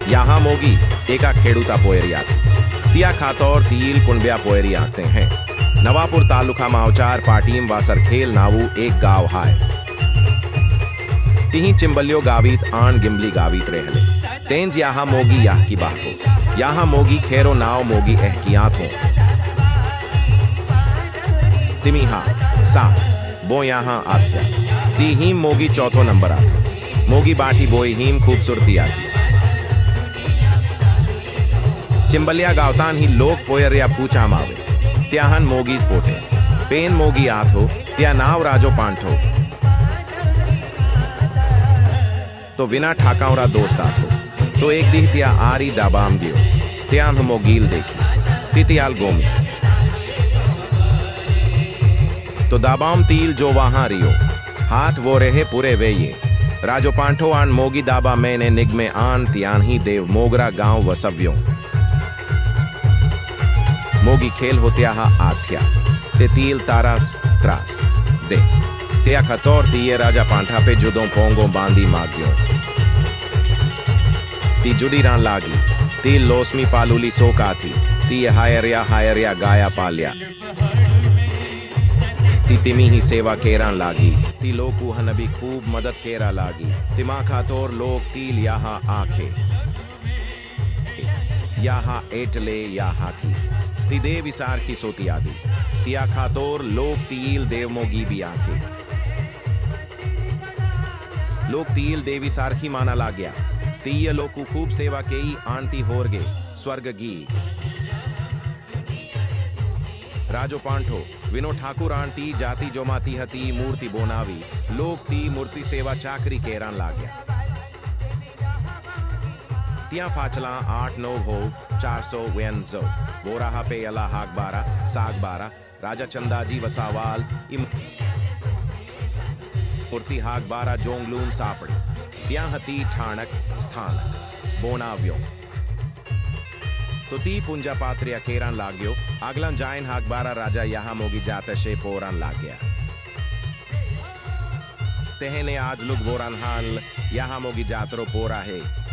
यहाँ मोगी एका खेडूता पोयरिया तिया खातोर तील कुंड्या पोयरी आते हैं। नवापुर तालुका मावचार पाटीम व सरखेल नावू एक गाव हाय। तिही चिंबलियो गावीत आन गिमली गावीत रहले। तेंज यहाँ मोगी याह की बात हो। यहाँ मोगी खेरो नाव मोगी एहकियात हो। तिमीहा सा बो यहाँ आथ्या ती हीम मोगी चौथो नंबर आथे। मोगी बाठी बोई हीम खूबसूरती आथी। चिंबलिया गावतान ही लोग पोयरिया पूछा मावे त्याहन मोगीज पोटे पेन मोगी आथो त्या नाव राजो पांठो तो विना ठाकावरा दोस्त आथो तो एक दी त्या आरी दाबाम दियो त्याम मोगील देखी तितियाल गोमी तो दाबाम तील जो वहां रियो हाथ वो रहे पूरे वे ये राजो पांठो आन मोगी दाबा मैंने निगमे आन त्यान ही देव मोगरा गांव वसव्यो मोगी खेल होत्या हा आथ्या ते तील तारास त्रास दे त्या खतौर तिये राजा पांठा पे जुदों पोंगो बांधी माग्यो ती जुदी रान लागी ती लोसमी पालूली सोका थी ती हायरिया गाया पाल्या ती तिमी ही सेवा केरा लागी ती लोकू हनबी खूब मदद केरा लागी तिमा खातोर लोग तील यहाँ आखे यहाँ एटले यहाँ थी ती देव विसार की सोती आदि तिया खातोर लोग तील देव मोगी भी आखे लोग तील देवी सारखी माना ला गया तीय लोकू खूब सेवा केई आंटी होरगे स्वर्ग गी राजो पांठो विनो ठाकुर आंटी जाति जोमाती हती मूर्ति बोनावी लोग ती मूर्ति सेवा चाकरी केरान ला गया तिया फाचला 8-9 हो 400 वेंजो वो रहा पे अला हाक बारा साग बारा राजा चंदाजी वसावाल इम मूर्ति हाक बारा जोंगलून सापड़ी त्या हती ठाणक स्थानक बोनाव्यो तो ती पुंजा पात्रिया केरान लाग्यो आगलन जाइन हाक बारा राजा यहाँ मोगी जातशे पोरान लाग गया तेहने आज लुग बोरान हाल यहाँ मोगी जातरो पोरा है